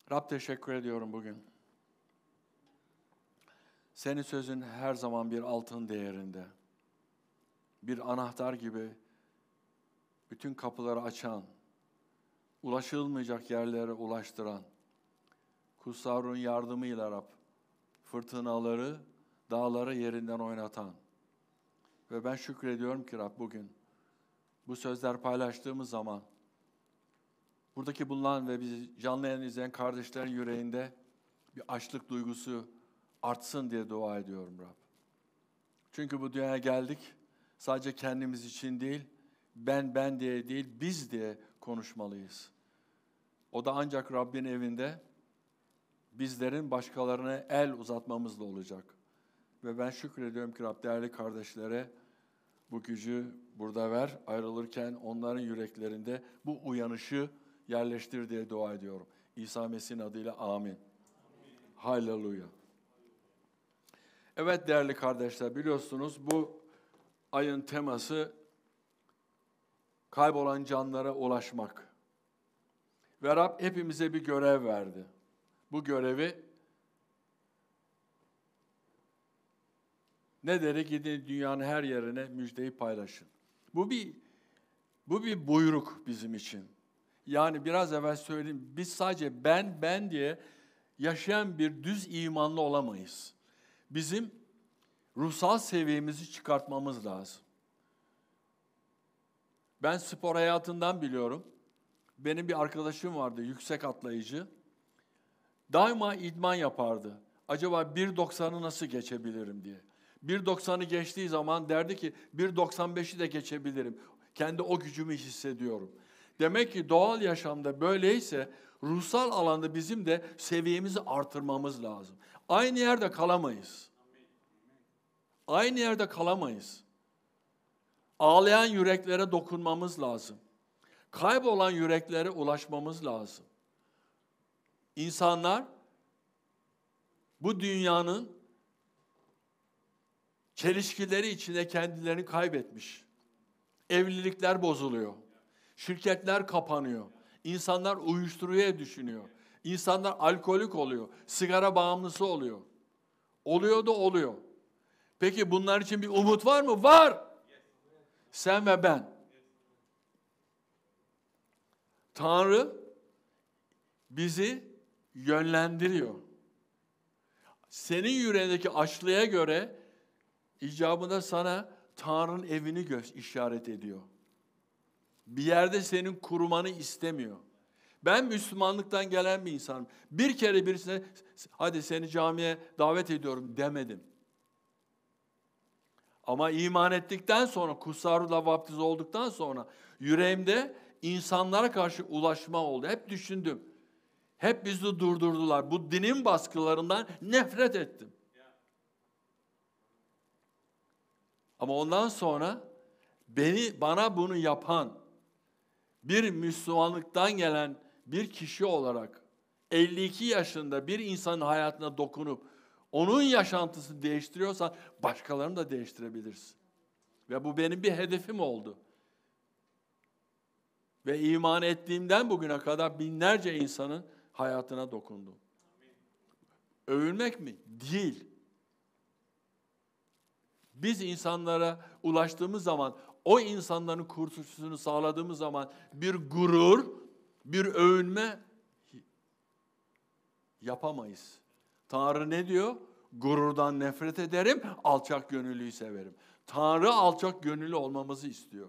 Rab teşekkür ediyorum bugün. Senin sözün her zaman bir altın değerinde. Bir anahtar gibi bütün kapıları açan, ulaşılmayacak yerlere ulaştıran, Kutsarun yardımıyla Rab, fırtınaları, dağları yerinden oynatan. Ve ben şükrediyorum ki Rab bugün bu sözler paylaştığımız zaman buradaki bulunan ve bizi canlı yayın izleyen kardeşlerin yüreğinde bir açlık duygusu artsın diye dua ediyorum Rab. Çünkü bu dünyaya geldik, sadece kendimiz için değil, ben diye değil, biz diye konuşmalıyız. O da ancak Rabbin evinde bizlerin başkalarına el uzatmamızla olacak. Ve ben şükrediyorum ki Rab değerli kardeşlere bu gücü burada ver. Ayrılırken onların yüreklerinde bu uyanışı yerleştir diye dua ediyorum. İsa Mesih'in adıyla amin. Haleluya. Evet değerli kardeşler, biliyorsunuz bu ayın teması kaybolan canlara ulaşmak. Ve Rab hepimize bir görev verdi. Bu görevi ne dedi? Gidin dünyanın her yerine müjdeyi paylaşın. Bu bir buyruk bizim için. Yani biraz evvel söyleyeyim, biz sadece ben diye yaşayan bir düz imanlı olamayız. Bizim ruhsal seviyemizi çıkartmamız lazım. Ben spor hayatından biliyorum. Benim bir arkadaşım vardı, yüksek atlayıcı. Daima idman yapardı. Acaba 1.90'ı nasıl geçebilirim diye. 1.90'ı geçtiği zaman derdi ki 1.95'i de geçebilirim. Kendi o gücümü hissediyorum. Demek ki doğal yaşamda böyleyse ruhsal alanda bizim de seviyemizi artırmamız lazım. Aynı yerde kalamayız. Aynı yerde kalamayız. Ağlayan yüreklere dokunmamız lazım. Kaybolan yüreklere ulaşmamız lazım. İnsanlar bu dünyanın çelişkileri içinde kendilerini kaybetmiş. Evlilikler bozuluyor. Şirketler kapanıyor. İnsanlar uyuşturucuya düşünüyor. İnsanlar alkolik oluyor. Sigara bağımlısı oluyor. Oluyor da oluyor. Peki bunlar için bir umut var mı? Var. Sen ve ben. Tanrı bizi yönlendiriyor. Senin yüreğindeki açlığa göre icabında sana Tanrı'nın evini işaret ediyor. Bir yerde senin kurumanı istemiyor. Ben Müslümanlıktan gelen bir insanım. Bir kere birisine hadi seni camiye davet ediyorum demedim. Ama iman ettikten sonra, Kutsarla vaftiz olduktan sonra yüreğimde insanlara karşı ulaşma oldu. Hep düşündüm. Hep bizi durdurdular. Bu dinin baskılarından nefret ettim. Ama ondan sonra bana bunu yapan bir Müslümanlıktan gelen bir kişi olarak 52 yaşında bir insanın hayatına dokunup onun yaşantısını değiştiriyorsan başkalarını da değiştirebilirsin. Ve bu benim bir hedefim oldu. Ve iman ettiğimden bugüne kadar binlerce insanın hayatına dokundum. Övülmek mi? Değil. Biz insanlara ulaştığımız zaman, o insanların kurtuluşunu sağladığımız zaman bir gurur, bir övünme yapamayız. Tanrı ne diyor? Gururdan nefret ederim, alçak gönüllüyü severim. Tanrı alçak gönüllü olmamızı istiyor.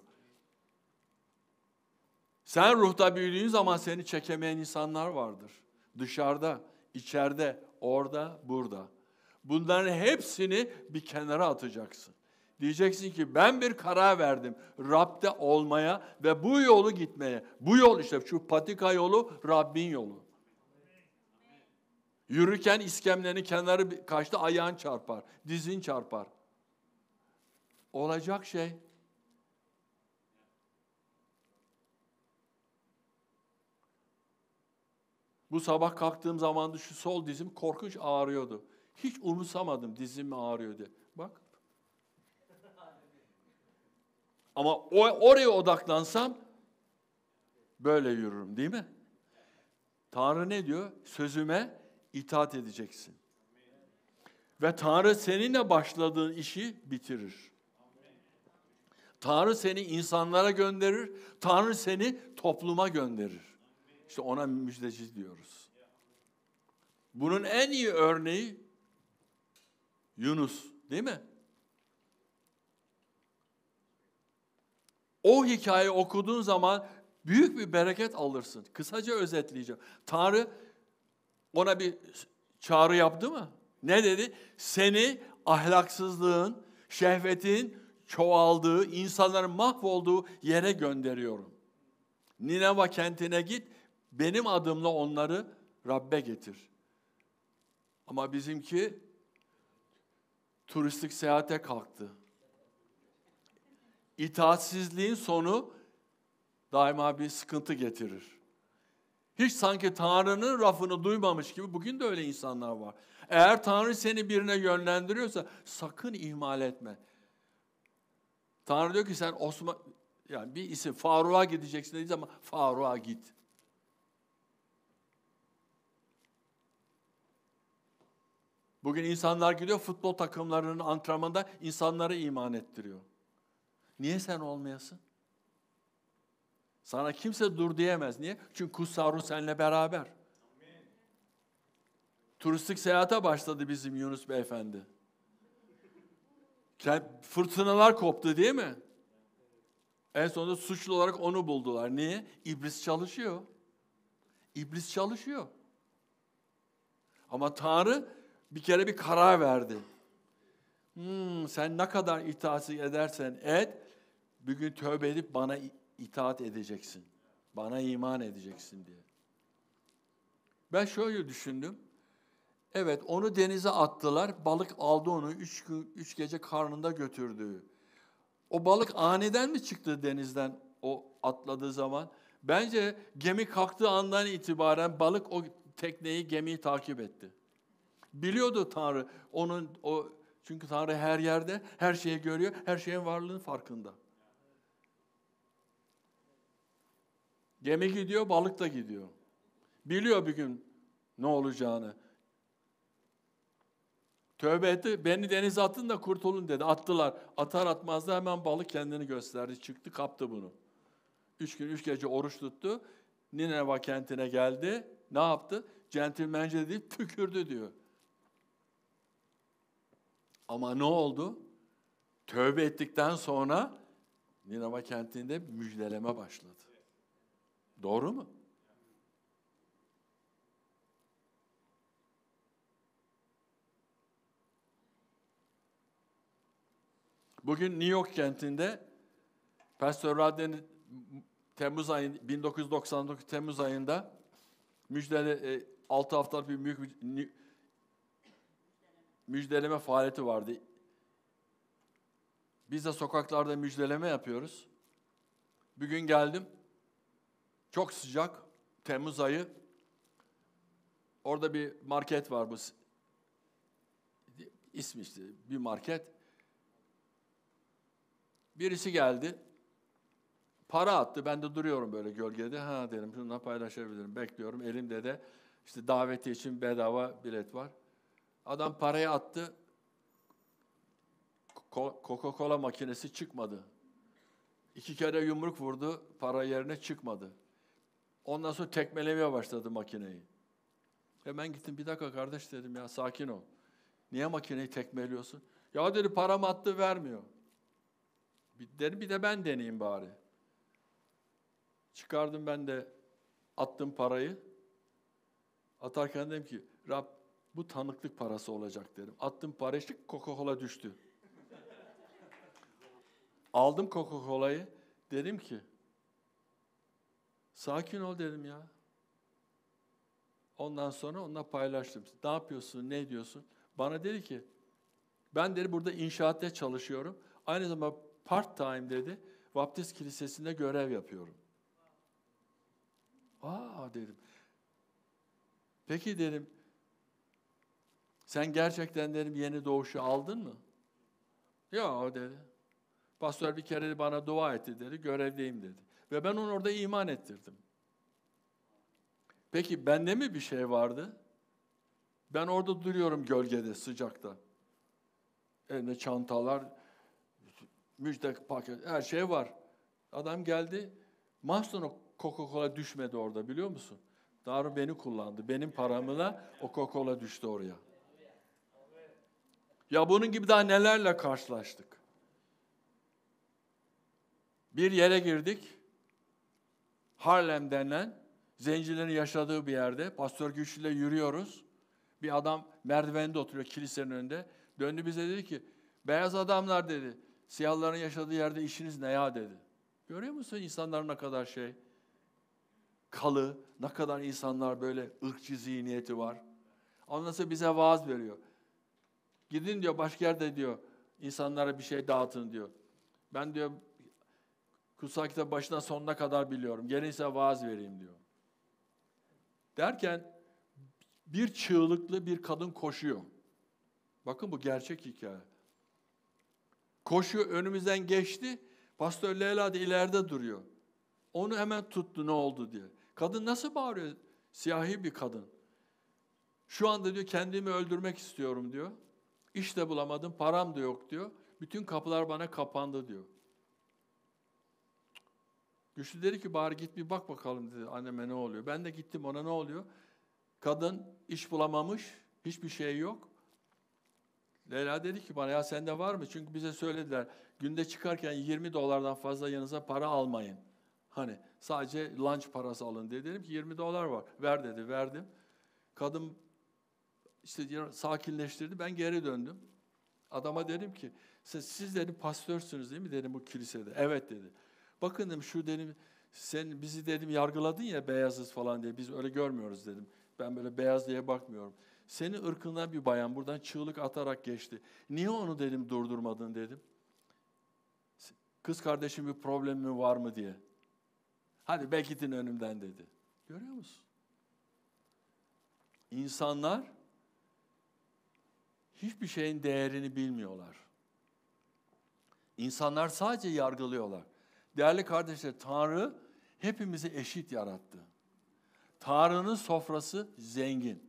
Sen ruhta büyüdüğün zaman seni çekemeyen insanlar vardır. Dışarıda, içeride, orada, burada. Bunların hepsini bir kenara atacaksın. Diyeceksin ki ben bir karar verdim Rab'de olmaya ve bu yolu gitmeye. Bu yol işte şu patika yolu Rabbin yolu. Yürürken iskemlenin kenarı kaçta ayağın çarpar, dizin çarpar. Olacak şey. Bu sabah kalktığım zaman da şu sol dizim korkunç ağrıyordu. Hiç umursamadım dizim ağrıyor diye. Bak. Ama oraya odaklansam böyle yürürüm değil mi? Tanrı ne diyor? Sözüme itaat edeceksin. Ve Tanrı seninle başladığın işi bitirir. Tanrı seni insanlara gönderir. Tanrı seni topluma gönderir. İşte ona müjdeci diyoruz. Bunun en iyi örneği Yunus, değil mi? O hikayeyi okuduğun zaman büyük bir bereket alırsın. Kısaca özetleyeceğim. Tanrı ona bir çağrı yaptı mı? Ne dedi? Seni ahlaksızlığın, şehvetin çoğaldığı, insanların mahvolduğu yere gönderiyorum. Nineva kentine git, benim adımla onları Rabbe getir. Ama bizimki turistik seyahate kalktı. İtaatsizliğin sonu daima bir sıkıntı getirir. Hiç sanki Tanrı'nın lafını duymamış gibi bugün de öyle insanlar var. Eğer Tanrı seni birine yönlendiriyorsa sakın ihmal etme. Tanrı diyor ki sen yani bir isim Faruk'a gideceksin dediği zaman Faruk'a git. Bugün insanlar gidiyor futbol takımlarının antrenmanında insanları iman ettiriyor. Niye sen olmayasın? Sana kimse dur diyemez. Niye? Çünkü kutsal ruh seninle beraber. Amin. Turistik seyahate başladı bizim Yunus Beyefendi. Fırtınalar koptu değil mi? En sonunda suçlu olarak onu buldular. Niye? İblis çalışıyor. İblis çalışıyor. Ama Tanrı bir kere bir karar verdi. Sen ne kadar itaat edersen et, bir gün tövbe edip bana itaat edeceksin. Bana iman edeceksin diye. Ben şöyle düşündüm. Evet, onu denize attılar. Balık aldı onu. 3 gece karnında götürdü. O balık aniden mi çıktı denizden o atladığı zaman? Bence gemi kalktığı andan itibaren balık o tekneyi, gemiyi takip etti. Biliyordu Tanrı. Çünkü Tanrı her yerde, her şeyi görüyor, her şeyin varlığının farkında. Gemi gidiyor, balık da gidiyor. Biliyor bir gün ne olacağını. Tövbe etti, beni denize atın da kurtulun dedi. Attılar. Atar atmaz da hemen balık kendini gösterdi. Çıktı, kaptı bunu. 3 gün 3 gece oruç tuttu. Nineva kentine geldi. Ne yaptı? Centilmence deyip tükürdü diyor. Ama ne oldu? Tövbe ettikten sonra Nineva kentinde müjdeleme başladı. Doğru mu? Bugün New York kentinde Pastor Radden'in 1999 Temmuz ayında 6 haftalık bir büyük müjdeleme faaliyeti vardı. Biz de sokaklarda müjdeleme yapıyoruz. Bir gün geldim. Çok sıcak. Temmuz ayı. Orada bir market var bu. İsmi işte bir market. Birisi geldi. Para attı. Ben de duruyorum böyle gölgede. Ha dedim şununla paylaşabilirim. Bekliyorum. Elimde de işte daveti için bedava bilet var. Adam parayı attı. Coca-Cola makinesi çıkmadı. 2 kere yumruk vurdu. Para yerine çıkmadı. Ondan sonra tekmelemeye başladı makineyi. Hemen gittim. Bir dakika kardeş dedim ya sakin ol. Niye makineyi tekmeliyorsun? Ya dedi paramı attı vermiyor. Bir de ben deneyeyim bari. Çıkardım ben de attım parayı. Atarken dedim ki Rab bu tanıklık parası olacak dedim. Attım parayı Coca-Cola düştü. Aldım Coca-Cola'yı. Dedim ki sakin ol dedim ya. Ondan sonra onunla paylaştım. Ne yapıyorsun, ne ediyorsun? Bana dedi ki ben dedi burada inşaatta çalışıyorum. Aynı zamanda part time dedi. Baptist Kilisesi'nde görev yapıyorum. Dedim. Peki dedim. Sen gerçekten dedim yeni doğuşu aldın mı? Ya dedi. Pastör bir kere bana dua etti dedi. Görevdeyim dedi. Ve ben onu orada iman ettirdim. Peki bende mi bir şey vardı? Ben orada duruyorum gölgede, sıcakta. Elimde çantalar, müjde paket, her şey var. Adam geldi, mahzun o Coca-Cola düşmedi orada, biliyor musun? Tanrı beni kullandı. Benim paramla o Coca-Cola düştü oraya. Ya bunun gibi daha nelerle karşılaştık. Bir yere girdik. Harlem denen zencilerin yaşadığı bir yerde. Pastör Güçlü'yle yürüyoruz. Bir adam merdivende oturuyor kilisenin önünde. Döndü bize dedi ki, beyaz adamlar dedi, siyahların yaşadığı yerde işiniz ne ya dedi. Görüyor musun insanların ne kadar kalı, ne kadar insanlar böyle ırkçı zihniyeti var. Ondan sonra bize vaaz veriyor. Gidin diyor başka yerde diyor, insanlara bir şey dağıtın diyor. Ben diyor, kutsal kitap başından sonuna kadar biliyorum. Gelin size vaaz vereyim diyor. Derken bir çığlıklı bir kadın koşuyor. Bakın bu gerçek hikaye. Koşuyor, önümüzden geçti. Pastör Leyla da ileride duruyor. Onu hemen tuttu ne oldu diye. Kadın nasıl bağırıyor? Siyahi bir kadın. Şu anda diyor kendimi öldürmek istiyorum diyor. İş de bulamadım, param da yok diyor. Bütün kapılar bana kapandı diyor. Güçlü dedi ki bari git bir bak bakalım dedi anneme ne oluyor. Ben de gittim ona ne oluyor. Kadın iş bulamamış, hiçbir şey yok. Leyla dedi ki bana ya sende var mı? Çünkü bize söylediler günde çıkarken $20 fazla yanınıza para almayın. Hani sadece lunch parası alın diye. Dedim ki $20 var. Ver dedi, verdim. Kadın işte sakinleştirdi. Ben geri döndüm. Adama dedim ki siz dedim pastörsünüz değil mi dedim bu kilisede. Evet dedi. Bakın dedim şu dedim sen bizi dedim yargıladın ya beyazız falan diye biz öyle görmüyoruz dedim. Ben böyle beyaz diye bakmıyorum. Senin ırkından bir bayan buradan çığlık atarak geçti. Niye onu dedim durdurmadın dedim. Kız kardeşim bir problemi var mı diye. Hadi be gidin önümden dedi. Görüyor musun? İnsanlar hiçbir şeyin değerini bilmiyorlar. İnsanlar sadece yargılıyorlar. Değerli kardeşler, Tanrı hepimizi eşit yarattı. Tanrı'nın sofrası zengin.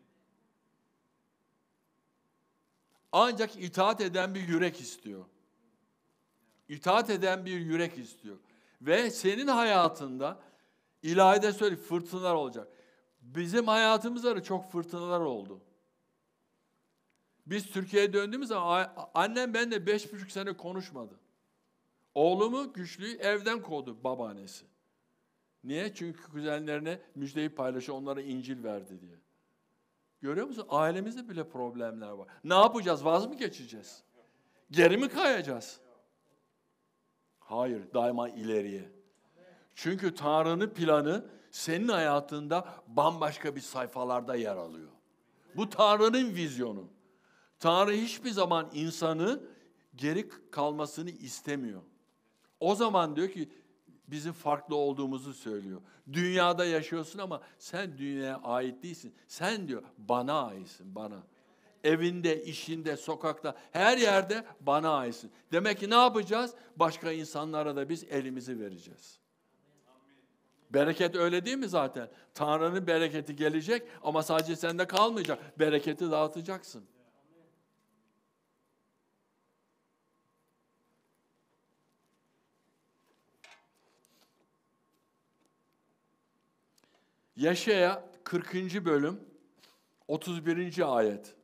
Ancak itaat eden bir yürek istiyor. İtaat eden bir yürek istiyor. Ve senin hayatında ilahide söyle fırtınalar olacak. Bizim hayatımızda da çok fırtınalar oldu. Biz Türkiye'ye döndüğümüz zaman annem benimle 5,5 sene konuşmadı. Oğlumu Güçlü'yü evden kovdu babaannesi. Niye? Çünkü kuzenlerine müjdeyi paylaşıyor, onlara İncil verdi diye. Görüyor musun? Ailemizde bile problemler var. Ne yapacağız? Vaz mı geçeceğiz? Geri mi kayacağız? Hayır, daima ileriye. Çünkü Tanrı'nın planı senin hayatında bambaşka bir sayfalarda yer alıyor. Bu Tanrı'nın vizyonu. Tanrı hiçbir zaman insanı geri kalmasını istemiyor. O zaman diyor ki bizim farklı olduğumuzu söylüyor. Dünyada yaşıyorsun ama sen dünyaya ait değilsin. Sen diyor bana aitsin, bana. Evinde, işinde, sokakta, her yerde bana aitsin. Demek ki ne yapacağız? Başka insanlara da biz elimizi vereceğiz. Bereket öyle değil mi zaten? Tanrı'nın bereketi gelecek ama sadece sende kalmayacak. Bereketi dağıtacaksın. Yeşaya 40. bölüm 31. ayet.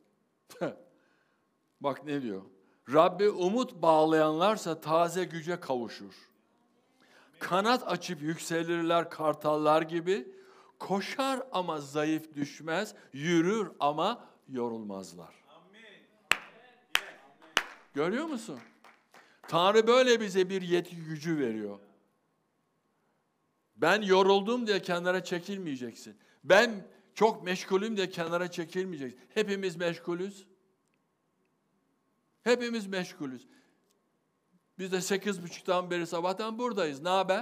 Bak ne diyor? Rabbi umut bağlayanlarsa taze güce kavuşur. Kanat açıp yükselirler kartallar gibi. Koşar ama zayıf düşmez. Yürür ama yorulmazlar. Görüyor musun? Tanrı böyle bize bir yetki gücü veriyor. Ben yoruldum diye kenara çekilmeyeceksin. Ben çok meşgulüm diye kenara çekilmeyeceksin. Hepimiz meşgulüz. Hepimiz meşgulüz. Biz de 8.30'dan beri sabahtan buradayız. Ne haber?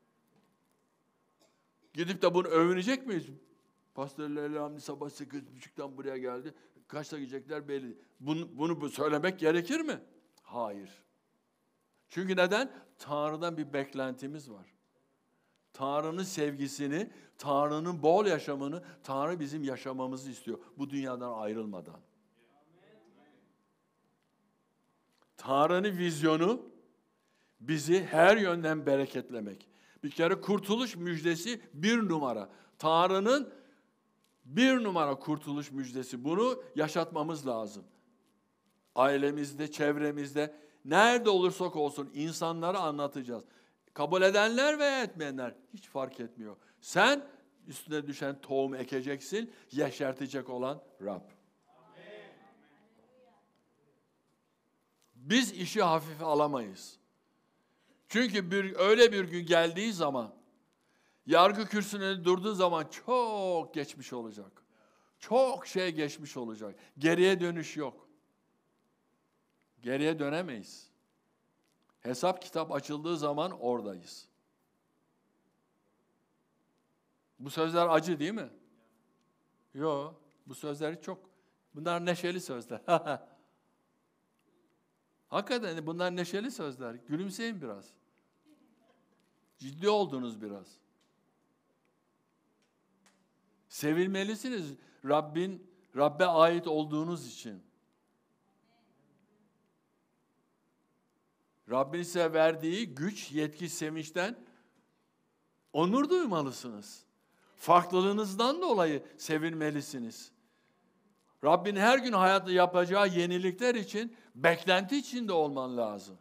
Gidip de bunu övünecek miyiz? Pastör Leyla Hamdi sabah 8.30'dan buraya geldi. Kaçta gidecekler belli. Bunu söylemek gerekir mi? Hayır. Çünkü neden? Tanrı'dan bir beklentimiz var. Tanrı'nın sevgisini, Tanrı'nın bol yaşamını, Tanrı bizim yaşamamızı istiyor. Bu dünyadan ayrılmadan. Tanrı'nın vizyonu bizi her yönden bereketlemek. Bir kere kurtuluş müjdesi 1 numara. Tanrı'nın 1 numara kurtuluş müjdesi. Bunu yaşatmamız lazım. Ailemizde, çevremizde, nerede olursak olsun insanlara anlatacağız. Kabul edenler ve etmeyenler hiç fark etmiyor. Sen üstüne düşen tohumu ekeceksin, yeşertecek olan Rab. Biz işi hafife alamayız. Çünkü öyle bir gün geldiği zaman, yargı kürsüsünde durduğu zaman çok geçmiş olacak. Çok şey geçmiş olacak. Geriye dönüş yok. Geriye dönemeyiz. Hesap kitap açıldığı zaman oradayız. Bu sözler acı değil mi? Yok. Bu sözler çok. Bunlar neşeli sözler. Hakikaten bunlar neşeli sözler. Gülümseyin biraz. Ciddi oldunuz biraz. Sevilmelisiniz Rabbe ait olduğunuz için. Rabbin size verdiği güç, yetki, sevinçten onur duymalısınız. Farklılığınızdan dolayı sevinmelisiniz. Rabbin her gün hayatta yapacağı yenilikler için beklenti içinde olman lazım.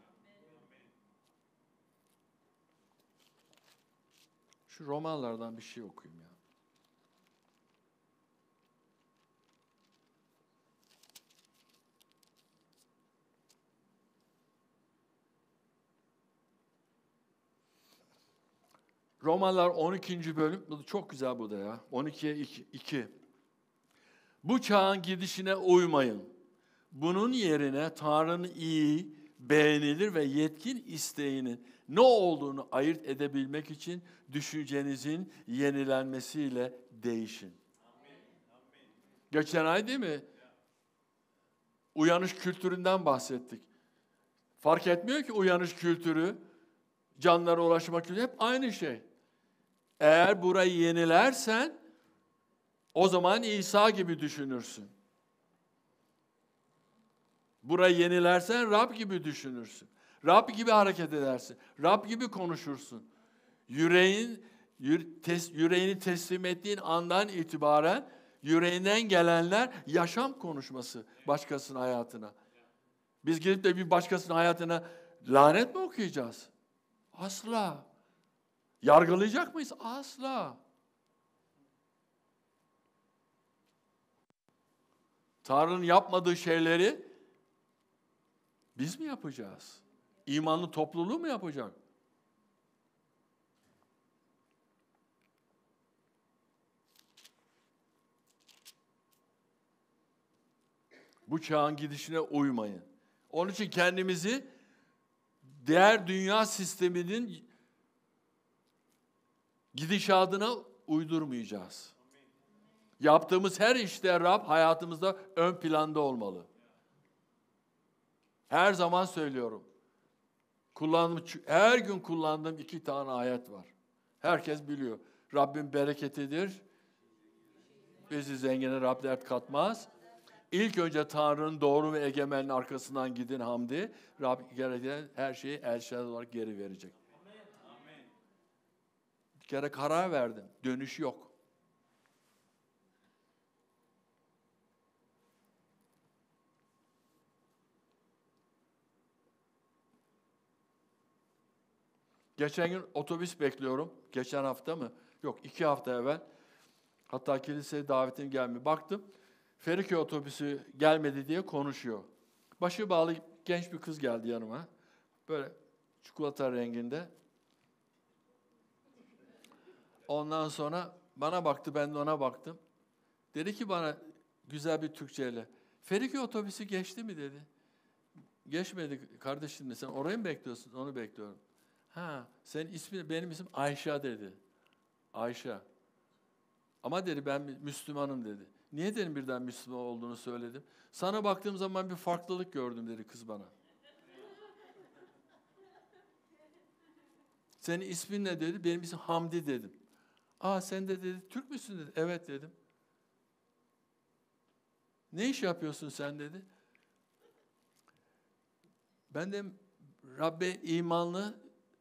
Şu romanlardan bir şey okuyayım ya. Romalar 12. bölüm, çok güzel bu da ya. 12'ye 2. Bu çağın gidişine uymayın. Bunun yerine Tanrı'nın iyi, beğenilir ve yetkin isteğinin ne olduğunu ayırt edebilmek için düşüncenizin yenilenmesiyle değişin. Geçen ay değil mi? Uyanış kültüründen bahsettik. Fark etmiyor ki uyanış kültürü, canlara ulaşma kültürü hep aynı şey. Eğer burayı yenilersen o zaman İsa gibi düşünürsün. Burayı yenilersen Rab gibi düşünürsün. Rab gibi hareket edersin. Rab gibi konuşursun. Yüreğini teslim ettiğin andan itibaren yüreğinden gelenler yaşam konuşması başkasının hayatına. Biz gidip de bir başkasının hayatına lanet mi okuyacağız? Asla. Yargılayacak mıyız? Asla. Tanrı'nın yapmadığı şeyleri biz mi yapacağız? İmanlı topluluğu mu yapacak? Bu çağın gidişine uymayın. Onun için kendimizi diğer dünya sisteminin gidişatına uydurmayacağız. Yaptığımız her işte Rab hayatımızda ön planda olmalı. Her zaman söylüyorum. Her gün kullandığım 2 tane ayet var. Herkes biliyor. Rabbim bereketidir. Bizi zengine Rab dert katmaz. İlk önce Tanrı'nın doğru ve egemenliğin arkasından gidin hamdi. Rab gereken her şeyi elşad olarak geri verecek. Bir kere karar verdim. Dönüş yok. Geçen gün otobüs bekliyorum. Geçen hafta mı? Yok, 2 hafta evvel. Hatta kiliseye davetim gelmiyor. Baktım, Feriköy otobüsü gelmedi diye konuşuyor. Başı bağlı genç bir kız geldi yanıma. Böyle çikolata renginde. Ondan sonra bana baktı, ben de ona baktım. Dedi ki bana güzel bir Türkçeyle, Feriköy otobüsü geçti mi dedi. Geçmedi kardeşim, sen orayı mı bekliyorsun? Onu bekliyorum. Ha, senin ismin, benim ismim Ayşe dedi. Ayşe. Ama dedi ben Müslümanım dedi. Niye dedim birden Müslüman olduğunu söyledim. Sana baktığım zaman bir farklılık gördüm dedi kız bana. Senin ismin ne dedi? Benim ismim Hamdi dedim. Aa sen de dedi Türk müsün dedi. Evet dedim. Ne iş yapıyorsun sen dedi. Ben de Rabbe imanlı,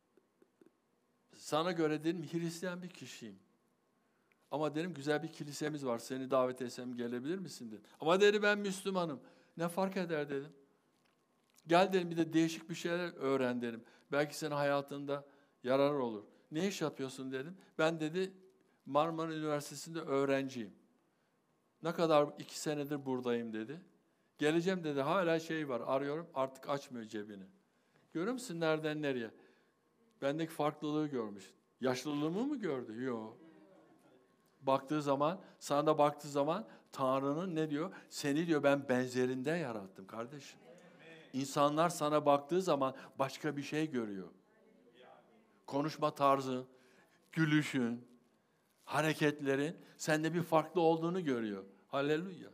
sana göre dedim Hristiyan bir kişiyim. Ama dedim güzel bir kilisemiz var. Seni davet etsem gelebilir misin dedim. Ama dedi ben Müslümanım. Ne fark eder dedim. Gel dedim bir de değişik bir şeyler öğren dedim. Belki senin hayatında yarar olur. Ne iş yapıyorsun dedim. Ben dedi Marmara Üniversitesi'nde öğrenciyim. Ne kadar 2 senedir buradayım dedi. Geleceğim dedi. Hala şey var arıyorum artık açmıyor cebini. Görüyor musun nereden nereye? Bendeki farklılığı görmüş. Yaşlılığımı mı gördü? Yok. Baktığı zaman, sana da baktığı zaman Tanrı'nın ne diyor? Seni diyor ben benzerinde yarattım kardeşim. İnsanlar sana baktığı zaman başka bir şey görüyor. Konuşma tarzı, gülüşün, hareketlerin sende bir farklı olduğunu görüyor. Halleluya.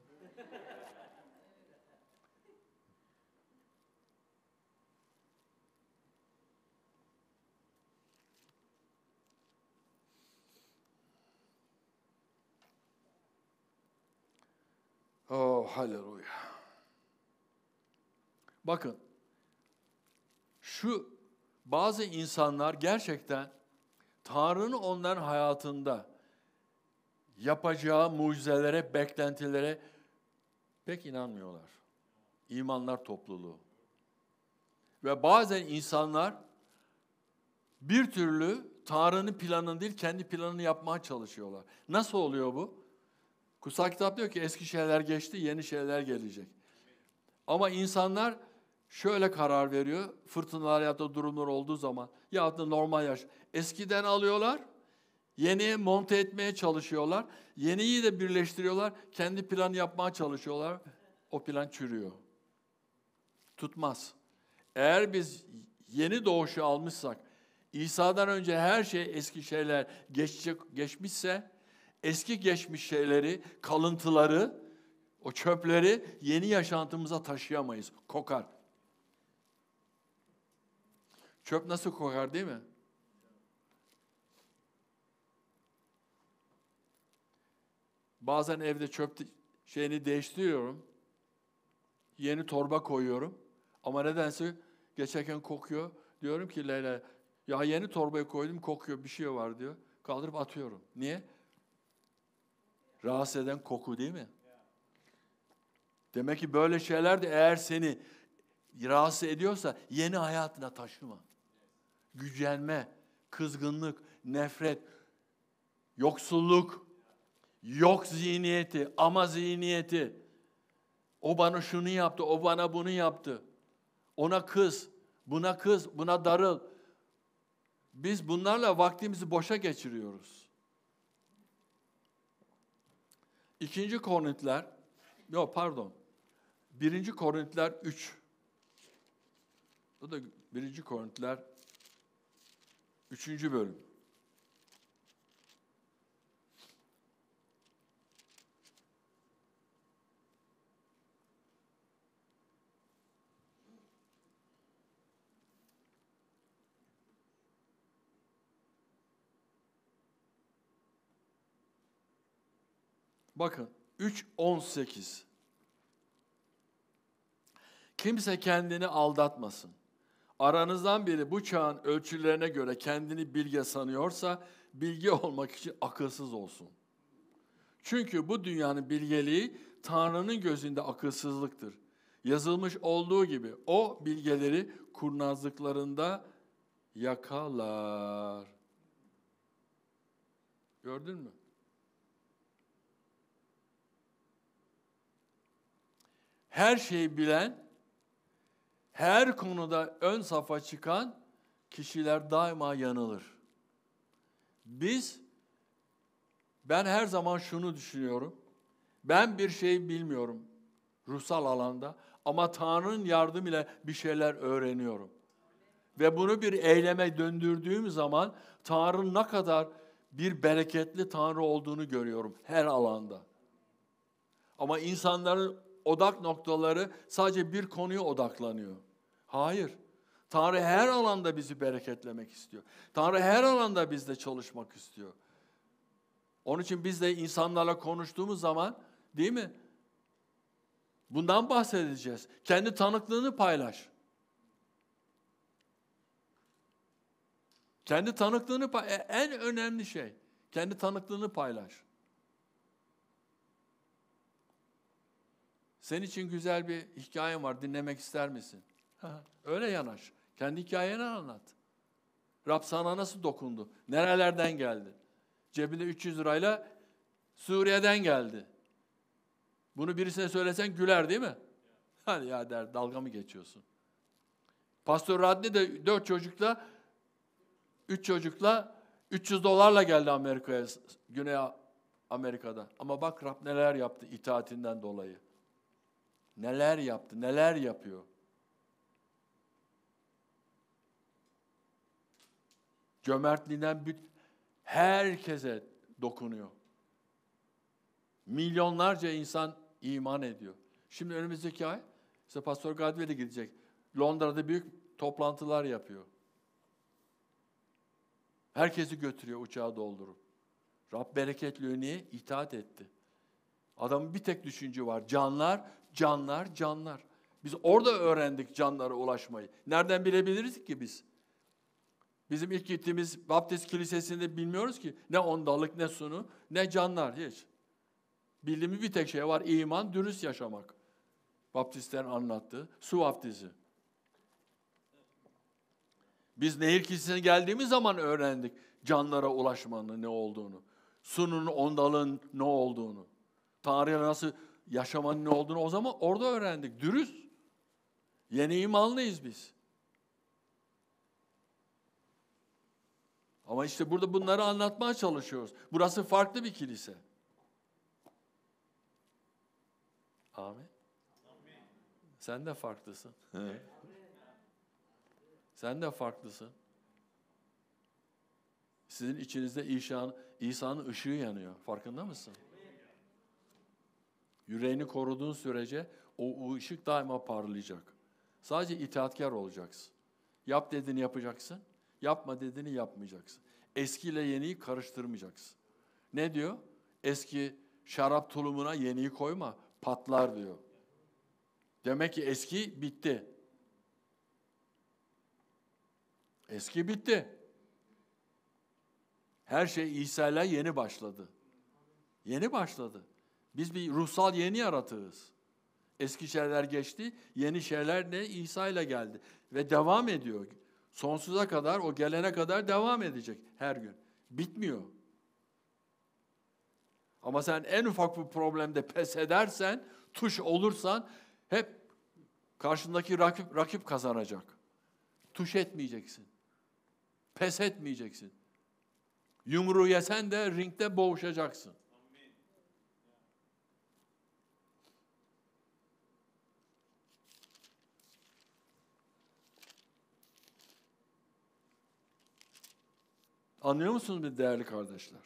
Oh, halleluya. Bakın, şu bazı insanlar gerçekten Tanrı'nın onların hayatında yapacağı mucizelere, beklentilere pek inanmıyorlar. İmanlar topluluğu. Ve bazen insanlar bir türlü Tanrı'nın planını değil, kendi planını yapmaya çalışıyorlar. Nasıl oluyor bu? Kutsal kitap diyor ki eski şeyler geçti, yeni şeyler gelecek. Ama insanlar şöyle karar veriyor, fırtınalar ya da durumlar olduğu zaman, ya da normal yaş. Eskiden alıyorlar, yeniye monte etmeye çalışıyorlar, yeniyi de birleştiriyorlar, kendi planı yapmaya çalışıyorlar, o plan çürüyor. Tutmaz. Eğer biz yeni doğuşu almışsak, İsa'dan önce her şey eski şeyler geçmişse, eski geçmiş şeyleri, kalıntıları, o çöpleri yeni yaşantımıza taşıyamayız. Kokar. Çöp nasıl kokar değil mi? Bazen evde çöp şeyini değiştiriyorum. Yeni torba koyuyorum. Ama nedense geçerken kokuyor. Diyorum ki Leyla, ya yeni torbayı koydum kokuyor, bir şey var diyor. Kaldırıp atıyorum. Niye? Rahatsız eden koku değil mi? Demek ki böyle şeyler de eğer seni rahatsız ediyorsa yeni hayatına taşıma. Gücenme, kızgınlık, nefret, yoksulluk, yok zihniyeti, ama zihniyeti. O bana şunu yaptı, o bana bunu yaptı. Ona kız, buna darıl. Biz bunlarla vaktimizi boşa geçiriyoruz. 1. Korintiler 3. Bu da 1. Korintiler 3. bölüm. Bakın 3:18. Kimse kendini aldatmasın. Aranızdan biri bu çağın ölçülerine göre kendini bilge sanıyorsa bilge olmak için akılsız olsun. Çünkü bu dünyanın bilgeliği Tanrı'nın gözünde akılsızlıktır. Yazılmış olduğu gibi o bilgeleri kurnazlıklarında yakalar. Gördün mü? Her şeyi bilen, her konuda ön safa çıkan kişiler daima yanılır. Ben her zaman şunu düşünüyorum. Ben bir şey bilmiyorum ruhsal alanda ama Tanrı'nın yardımıyla bir şeyler öğreniyorum. Ve bunu bir eyleme döndürdüğüm zaman Tanrı'nın ne kadar bir bereketli Tanrı olduğunu görüyorum her alanda. Ama insanların odak noktaları sadece bir konuya odaklanıyor. Hayır. Tanrı her alanda bizi bereketlemek istiyor. Tanrı her alanda bizle çalışmak istiyor. Onun için biz de insanlarla konuştuğumuz zaman, değil mi? Bundan bahsedeceğiz. Kendi tanıklığını paylaş. Kendi tanıklığını en önemli şey. Kendi tanıklığını paylaş. Senin için güzel bir hikayem var. Dinlemek ister misin? Öyle yanaş. Kendi hikayeni anlat. Rab sana nasıl dokundu? Nerelerden geldi? Cebinde 300 lirayla Suriye'den geldi. Bunu birisine söylesen güler değil mi? Hadi ya der, dalga mı geçiyorsun? Pastor Radni de 4 çocukla, 3 çocukla 300 dolarla geldi Amerika'ya, Güney Amerika'da. Ama bak Rab neler yaptı itaatinden dolayı. Neler yaptı, neler yapıyor. Cömertliğinden herkese dokunuyor. Milyonlarca insan iman ediyor. Şimdi önümüzdeki ay işte Pastor Gadve de gidecek. Londra'da büyük toplantılar yapıyor. Herkesi götürüyor uçağa doldurup. Rab bereketli niye? İtaat etti. Adamın bir tek düşünce var. Canlar, canlar, canlar. Biz orada öğrendik canlara ulaşmayı. Nereden bilebiliriz ki biz? Bizim ilk gittiğimiz Baptist Kilisesi'nde bilmiyoruz ki. Ne ondalık, ne sunu, ne canlar hiç. Bildiğimiz bir tek şey var. İman, dürüst yaşamak. Baptistlerin anlattığı su vaftizi. Biz Nehir Kilisesi'ne geldiğimiz zaman öğrendik canlara ulaşmanın ne olduğunu. Sunun, ondalığın ne olduğunu. Tanrı'ya nasıl yaşamanın ne olduğunu o zaman orada öğrendik. Dürüst. Yeni imanlıyız biz. Ama işte burada bunları anlatmaya çalışıyoruz. Burası farklı bir kilise. Amin. Sen de farklısın. Sen de farklısın. Sizin içinizde İsa'nın ışığı yanıyor. Farkında mısın? Yüreğini koruduğun sürece o ışık daima parlayacak. Sadece itaatkar olacaksın. Yap dediğini yapacaksın. Yapma dediğini yapmayacaksın. Eskiyle yeniyi karıştırmayacaksın. Ne diyor? Eski şarap tulumuna yeniyi koyma, patlar diyor. Demek ki eski bitti. Eski bitti. Her şey İsa ile yeni başladı. Yeni başladı. Biz bir ruhsal yeni yaratığız. Eski şeyler geçti, yeni şeyler ne? İsa ile geldi. Ve devam ediyor. Sonsuza kadar, o gelene kadar devam edecek her gün. Bitmiyor. Ama sen en ufak bir problemde pes edersen, tuş olursan, hep karşındaki rakip kazanacak. Tuş etmeyeceksin. Pes etmeyeceksin. Yumruğu yesen de ringde boğuşacaksın. Anlıyor musunuz değerli kardeşler?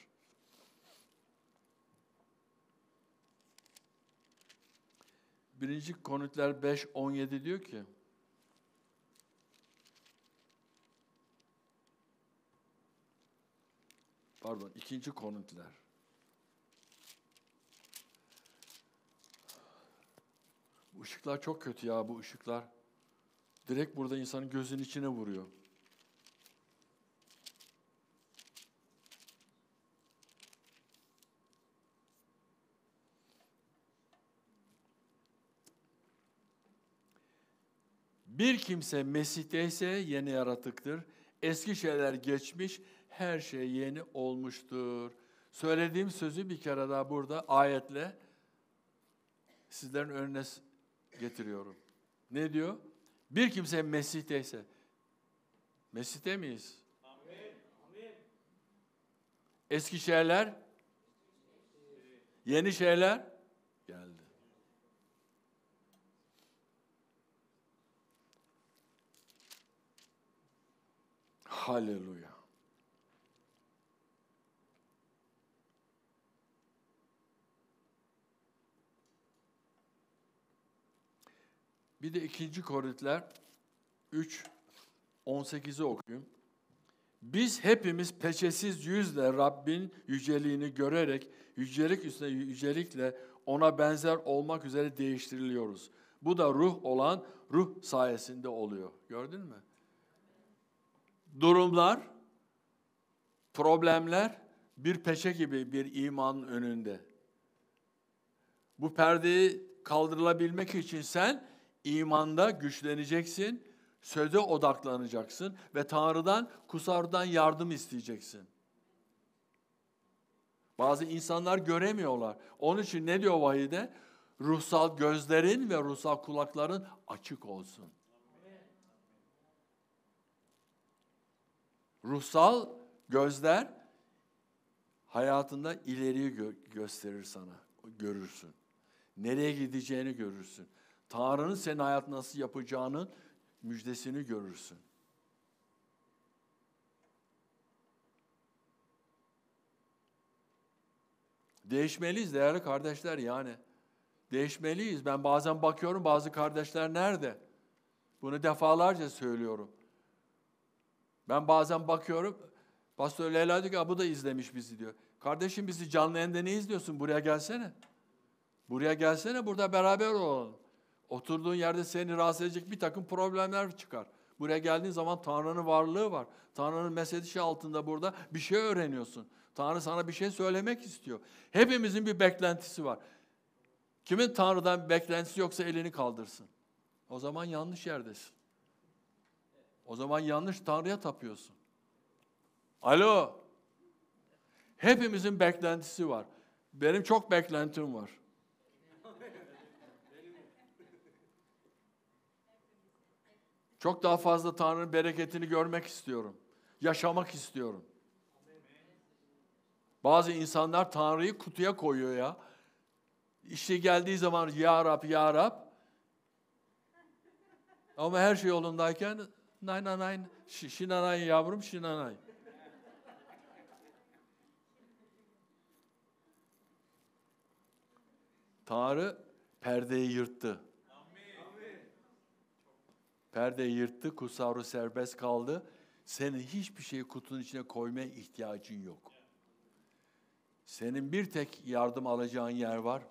Birinci Korintiler 5:17 diyor ki, ikinci Korintiler. Bu ışıklar çok kötü ya, bu ışıklar. Direkt burada insanın gözünün içine vuruyor. Bir kimse Mesih'teyse yeni yaratıktır. Eski şeyler geçmiş, her şey yeni olmuştur. Söylediğim sözü bir kere daha burada ayetle sizlerin önüne getiriyorum. Ne diyor? Bir kimse Mesih'teyse. Mesih'te miyiz? Amin. Eski şeyler, yeni şeyler geldi. Haleluya. Bir de 2. Korintiler 3, 18'i okuyayım. Biz hepimiz peçesiz yüzle Rabbin yüceliğini görerek yücelik üstüne yücelikle ona benzer olmak üzere değiştiriliyoruz. Bu da ruh olan ruh sayesinde oluyor. Gördün mü? Durumlar, problemler bir peçe gibi bir imanın önünde. Bu perdeyi kaldırılabilmek için sen imanda güçleneceksin, söze odaklanacaksın ve Tanrı'dan, kutsardan yardım isteyeceksin. Bazı insanlar göremiyorlar. Onun için ne diyor vahiyde? Ruhsal gözlerin ve ruhsal kulakların açık olsun. Ruhsal gözler hayatında ileriyi gösterir sana, görürsün. Nereye gideceğini görürsün. Tanrı'nın senin hayatını nasıl yapacağının müjdesini görürsün. Değişmeliyiz değerli kardeşler yani. Değişmeliyiz. Ben bazen bakıyorum bazı kardeşler nerede? Bunu defalarca söylüyorum. Ben bazen bakıyorum, Pastor Leyla diyor ki bu da izlemiş bizi diyor. Kardeşim bizi canlı yayında ne izliyorsun? Buraya gelsene. Buraya gelsene, burada beraber olalım. Oturduğun yerde seni rahatsız edecek bir takım problemler çıkar. Buraya geldiğin zaman Tanrı'nın varlığı var. Tanrı'nın mesedişi altında burada bir şey öğreniyorsun. Tanrı sana bir şey söylemek istiyor. Hepimizin bir beklentisi var. Kimin Tanrı'dan bir beklentisi yoksa elini kaldırsın. O zaman yanlış yerdesin. O zaman yanlış Tanrı'ya tapıyorsun. Alo. Hepimizin beklentisi var. Benim çok beklentim var. Çok daha fazla Tanrı'nın bereketini görmek istiyorum. Yaşamak istiyorum. Bazı insanlar Tanrı'yı kutuya koyuyor ya. İşte geldiği zaman ya Rab, ya Rab. Ama her şey yolundayken nay nay nay, şinanay yavrum, şinanay. Tanrı perdeyi yırttı. Perdeyi yırttı, kutsal ruh serbest kaldı. Senin hiçbir şeyi kutunun içine koymaya ihtiyacın yok. Senin bir tek yardım alacağın yer var.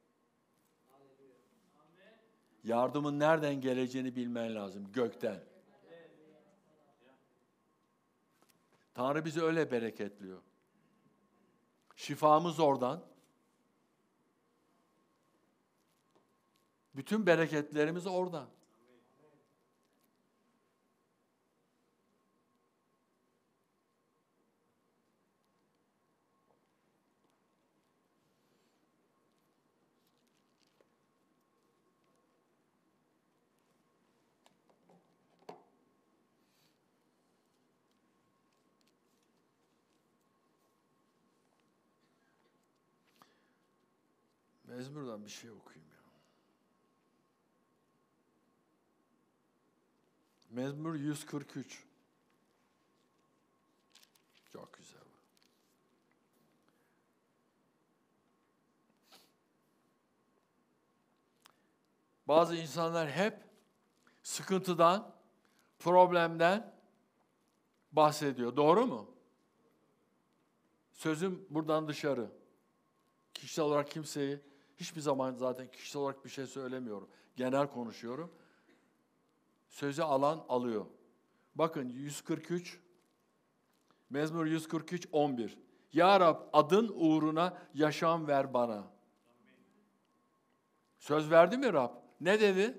Yardımın nereden geleceğini bilmen lazım, gökten. Tanrı bizi öyle bereketliyor. Şifamız oradan. Bütün bereketlerimiz oradan. Mezmur'dan bir şey okuyayım ya. Mezmur 143. Çok güzel. Bazı insanlar hep sıkıntıdan, problemden bahsediyor. Doğru mu? Sözüm buradan dışarı. Kişisel olarak kimseyi hiçbir zaman zaten kişisel olarak bir şey söylemiyorum. Genel konuşuyorum. Sözü alan alıyor. Bakın 143, Mezmur 143, 11. Ya Rab adın uğruna yaşam ver bana. Söz verdi mi Rab? Ne dedi?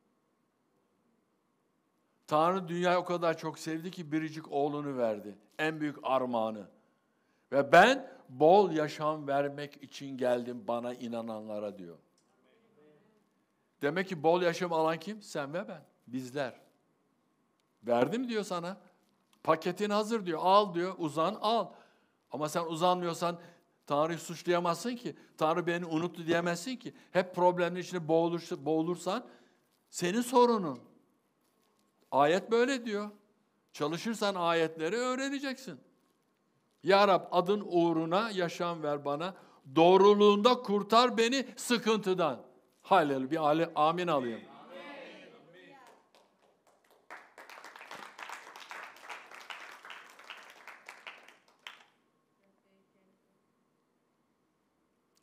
Tanrı dünyayı o kadar çok sevdi ki biricik oğlunu verdi. En büyük armağanı. Ve ben bol yaşam vermek için geldim bana inananlara diyor. Demek ki bol yaşam alan kim? Sen ve ben. Bizler. Verdim diyor sana. Paketin hazır diyor. Al diyor. Uzan al. Ama sen uzanmıyorsan Tanrı'yı suçlayamazsın ki. Tanrı beni unuttu diyemezsin ki. Hep problemin içine boğulursan senin sorunun. Ayet böyle diyor. Çalışırsan ayetleri öğreneceksin. Ya Rab adın uğruna yaşam ver bana. Doğruluğunda kurtar beni sıkıntıdan. Halleluya. Bir amin alayım.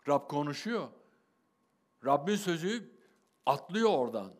Rab konuşuyor. Rabbin sözü atlıyor oradan.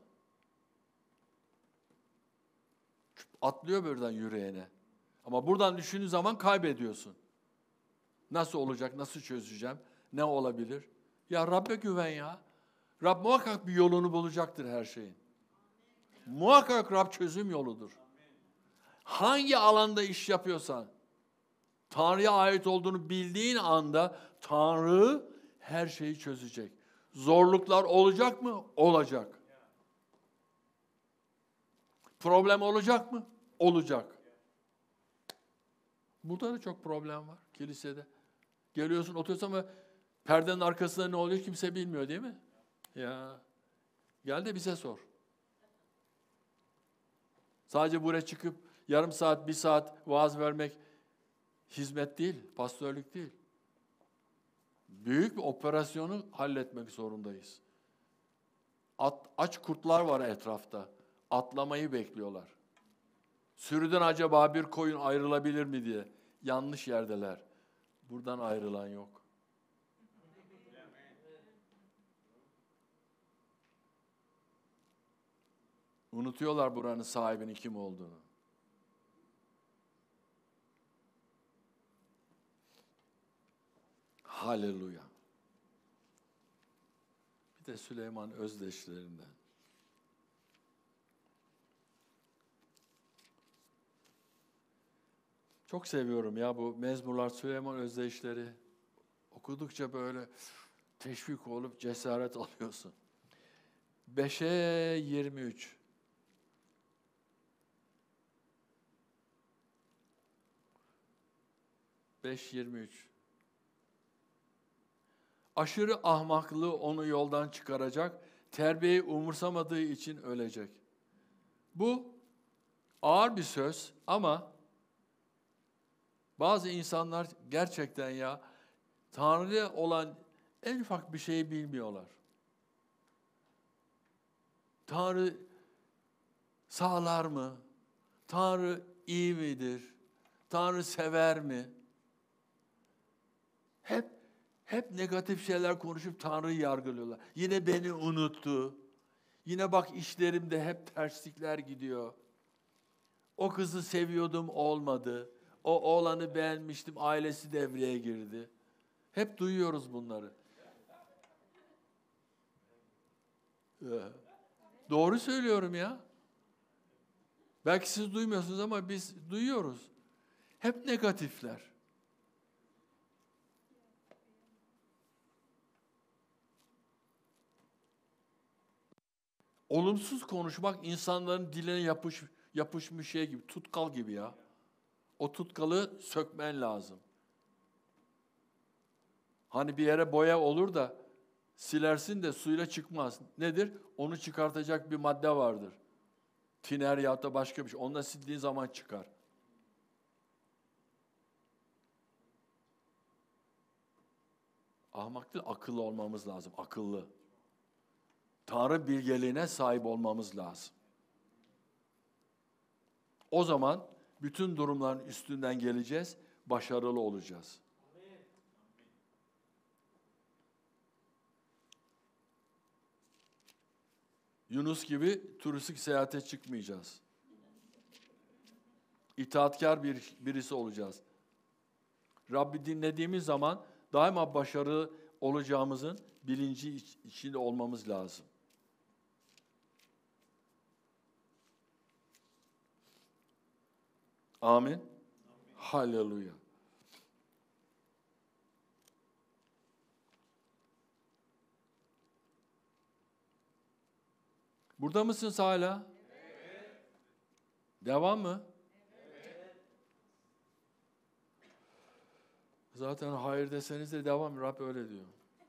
Atlıyor buradan yüreğine. Ama buradan düşündüğün zaman kaybediyorsun. Nasıl olacak, nasıl çözeceğim, ne olabilir? Ya Rabbe güven ya. Rab muhakkak bir yolunu bulacaktır her şeyin. Muhakkak Rab çözüm yoludur. Hangi alanda iş yapıyorsan, Tanrı'ya ait olduğunu bildiğin anda Tanrı her şeyi çözecek. Zorluklar olacak mı? Olacak. Problem olacak mı? Olacak. Burada da çok problem var kilisede. Geliyorsun, oturuyorsun ama perdenin arkasında ne oluyor kimse bilmiyor değil mi? Ya gel de bize sor. Sadece buraya çıkıp yarım saat, bir saat vaaz vermek hizmet değil, pastörlük değil. Büyük bir operasyonu halletmek zorundayız. Aç kurtlar var etrafta. Atlamayı bekliyorlar. Sürüden acaba bir koyun ayrılabilir mi diye. Yanlış yerdeler. Buradan ayrılan yok. Unutuyorlar buranın sahibinin kim olduğunu. Haleluya. Bir de Süleyman özdeşlerinden. Çok seviyorum ya bu mezmurlar, Süleyman özdeyişleri. Okudukça böyle teşvik olup cesaret alıyorsun. 5'e 23. Beş 23. Aşırı ahmaklığı onu yoldan çıkaracak, terbiyeyi umursamadığı için ölecek. Bu ağır bir söz ama bazı insanlar gerçekten ya Tanrı'ya olan en ufak bir şeyi bilmiyorlar. Tanrı sağlar mı? Tanrı iyi midir? Tanrı sever mi? Hep negatif şeyler konuşup Tanrı'yı yargılıyorlar. Yine beni unuttu. Yine bak işlerimde hep terslikler gidiyor. O kızı seviyordum olmadı. O oğlanı beğenmiştim, ailesi devreye girdi. Hep duyuyoruz bunları. Doğru söylüyorum ya. Belki siz duymuyorsunuz ama biz duyuyoruz. Hep negatifler. Olumsuz konuşmak insanların diline yapışmış şey gibi, tutkal gibi ya. O tutkalı sökmen lazım. Hani bir yere boya olur da silersin de suyla çıkmaz. Nedir? Onu çıkartacak bir madde vardır. Tiner ya da başka bir şey. Onunla sildiğin zaman çıkar. Ahmak değil, akıllı olmamız lazım. Akıllı. Tanrı bilgeliğine sahip olmamız lazım. O zaman bütün durumların üstünden geleceğiz, başarılı olacağız. Yunus gibi turistik seyahate çıkmayacağız. İtaatkar birisi olacağız. Rabbi dinlediğimiz zaman daima başarılı olacağımızın bilinci içinde olmamız lazım. Amin. Haleluya. Burada mısınız hala? Evet. Devam mı? Evet. Zaten hayır deseniz de devam. Rab öyle diyor.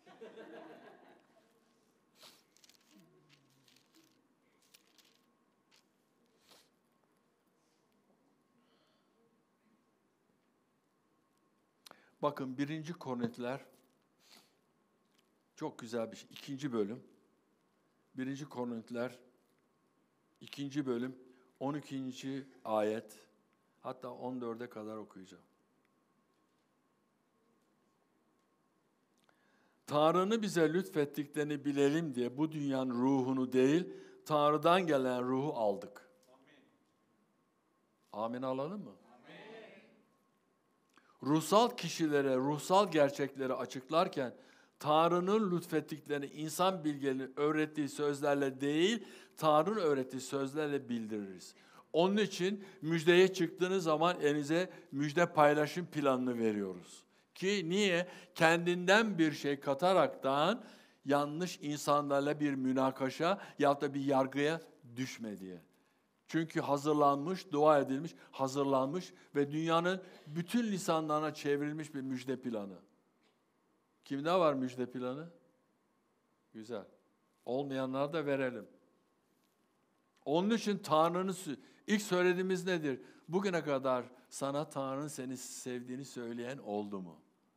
Bakın 1. Korintiler çok güzel bir şey. 2. bölüm. 1. Korintiler 2. bölüm 12. ayet hatta 14'e kadar okuyacağım. Tanrı'nın bize lütfettiklerini bilelim diye bu dünyanın ruhunu değil, Tanrı'dan gelen ruhu aldık. Amin alalım mı? Ruhsal kişilere ruhsal gerçekleri açıklarken Tanrı'nın lütfettiklerini insan bilgelerinin öğrettiği sözlerle değil, Tanrı'nın öğrettiği sözlerle bildiririz. Onun için müjdeye çıktığınız zaman elinize müjde paylaşım planını veriyoruz. Ki niye? Kendinden bir şey kataraktan yanlış insanlarla bir münakaşa ya da bir yargıya düşme diye. Çünkü hazırlanmış, dua edilmiş, hazırlanmış ve dünyanın bütün lisanlarına çevrilmiş bir müjde planı. Kimde var müjde planı? Güzel. Olmayanlara da verelim. Onun için Tanrı'nın ilk söylediğimiz nedir? Bugüne kadar sana Tanrı'nın seni sevdiğini söyleyen oldu mu?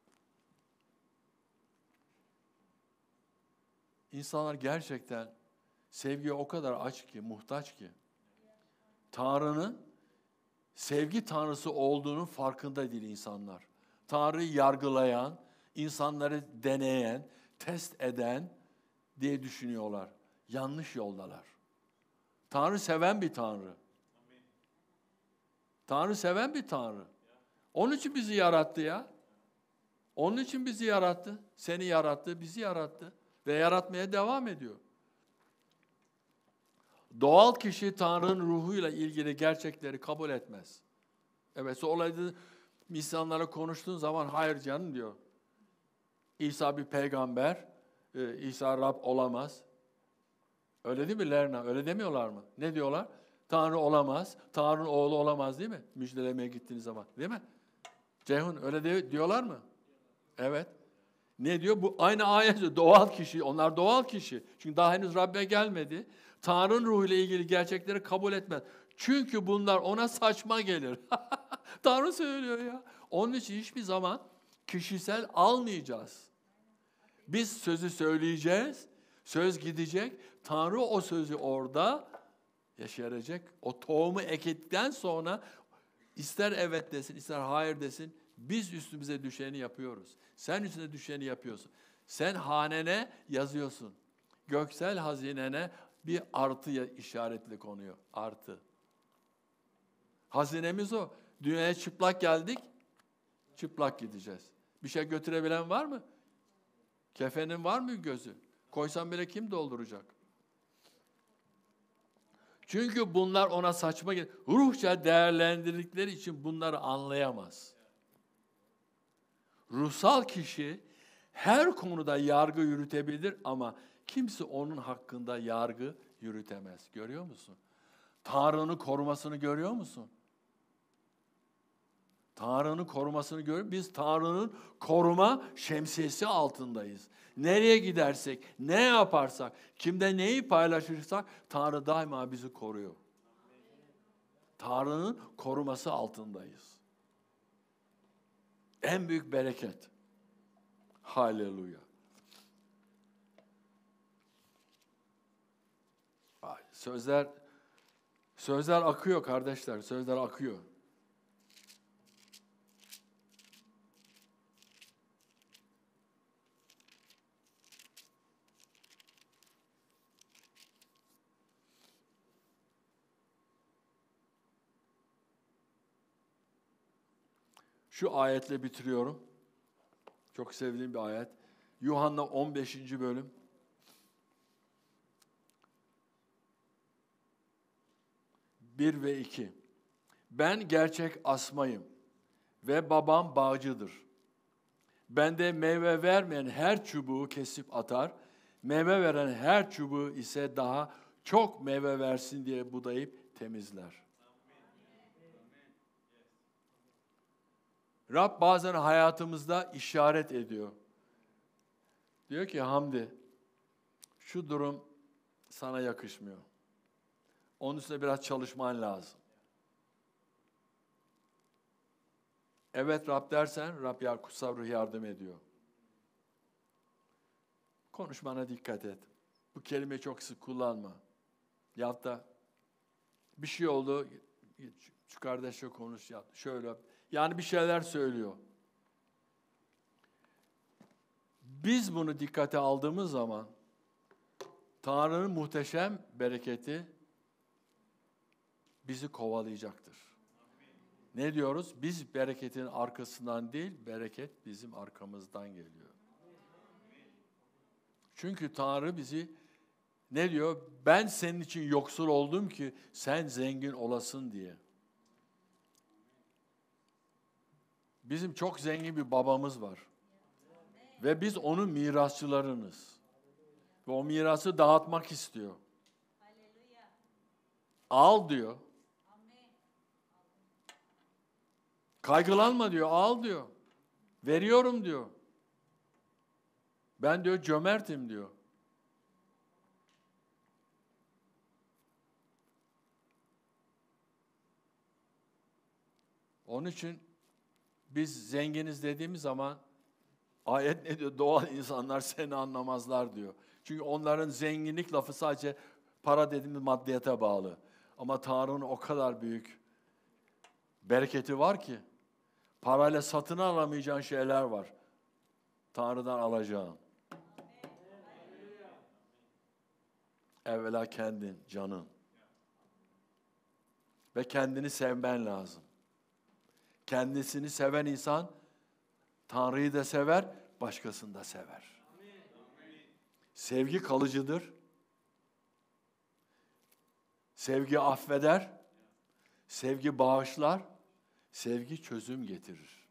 İnsanlar gerçekten sevgiye o kadar aç ki, muhtaç ki. Tanrı'nın sevgi Tanrısı olduğunun farkında değil insanlar. Tanrı'yı yargılayan, insanları deneyen, test eden diye düşünüyorlar. Yanlış yoldalar. Tanrı seven bir Tanrı. Tanrı seven bir Tanrı. Onun için bizi yarattı ya. Onun için bizi yarattı. Seni yarattı, bizi yarattı. Ve yaratmaya devam ediyor. Doğal kişi Tanrı'nın ruhuyla ilgili gerçekleri kabul etmez. Evet, olaydı insanlara konuştuğun zaman hayır canım diyor. İsa bir peygamber, İsa Rab olamaz. Öyle değil mi Lerna? Öyle demiyorlar mı? Ne diyorlar? Tanrı olamaz, Tanrı'nın oğlu olamaz değil mi? Müjdelemeye gittiğiniz zaman değil mi? Ceyhun öyle diyorlar mı? Evet. Ne diyor? Bu aynı ayet doğal kişi. Onlar doğal kişi. Çünkü daha henüz Rabbe gelmedi. Tanrı'nın ruhuyla ilgili gerçekleri kabul etmez. Çünkü bunlar ona saçma gelir. Tanrı söylüyor ya. Onun için hiçbir zaman kişisel almayacağız. Biz sözü söyleyeceğiz. Söz gidecek. Tanrı o sözü orada yaşayacak. O tohumu ektikten sonra ister evet desin, ister hayır desin. Biz üstümüze düşeni yapıyoruz. Sen üstüne düşeni yapıyorsun. Sen hanene yazıyorsun. Göksel hazinene bir artı işaretli konuyor. Artı. Hazinemiz o. Dünyaya çıplak geldik, çıplak gideceğiz. Bir şey götürebilen var mı? Kefenin var mı gözü? Koysan bile kim dolduracak? Çünkü bunlar ona saçma gelir. Ruhça değerlendirdikleri için bunları anlayamaz. Ruhsal kişi her konuda yargı yürütebilir ama kimse onun hakkında yargı yürütemez. Görüyor musun? Tanrı'nın korumasını görüyor musun? Tanrı'nın korumasını görüyor. Biz Tanrı'nın koruma şemsiyesi altındayız. Nereye gidersek, ne yaparsak, kimde neyi paylaşırsak Tanrı daima bizi koruyor. Tanrı'nın koruması altındayız. En büyük bereket. Haleluya. Sözler akıyor kardeşler, sözler akıyor. Şu ayetle bitiriyorum. Çok sevdiğim bir ayet. Yuhanna 15. bölüm. Bir ve 2. Ben gerçek asmayım ve babam bağcıdır. Bende meyve vermeyen her çubuğu kesip atar, meyve veren her çubuğu ise daha çok meyve versin diye budayıp temizler. Rab bazen hayatımızda işaret ediyor. Diyor ki Hamdi, şu durum sana yakışmıyor. Onun üstüne biraz çalışman lazım. Evet Rab dersen, Rab ya kutsal ruh yardım ediyor. Konuşmana dikkat et. Bu kelimeyi çok sık kullanma. Ya da bir şey oldu, şu kardeşle konuş ya, şöyle. Yani bir şeyler söylüyor. Biz bunu dikkate aldığımız zaman Tanrı'nın muhteşem bereketi bizi kovalayacaktır. Ne diyoruz? Biz bereketin arkasından değil, bereket bizim arkamızdan geliyor. Çünkü Tanrı bizi ne diyor? Ben senin için yoksul oldum ki sen zengin olasın diye. Bizim çok zengin bir babamız var. Ve biz onun mirasçılarınız. Ve o mirası dağıtmak istiyor. Al diyor. Kaygılanma diyor, al diyor. Veriyorum diyor. Ben diyor cömertim diyor. Onun için biz zenginiz dediğimiz zaman ayet ne diyor? Doğal insanlar seni anlamazlar diyor. Çünkü onların zenginlik lafı sadece para dediğimiz maddiyete bağlı. Ama Tanrı'nın o kadar büyük bereketi var ki parayla satın alamayacağın şeyler var. Tanrı'dan alacağın. Evvela kendin, canın. Ve kendini sevmen lazım. Kendisini seven insan Tanrı'yı da sever, başkasını da sever. Sevgi kalıcıdır. Sevgi affeder. Sevgi bağışlar. Sevgi çözüm getirir.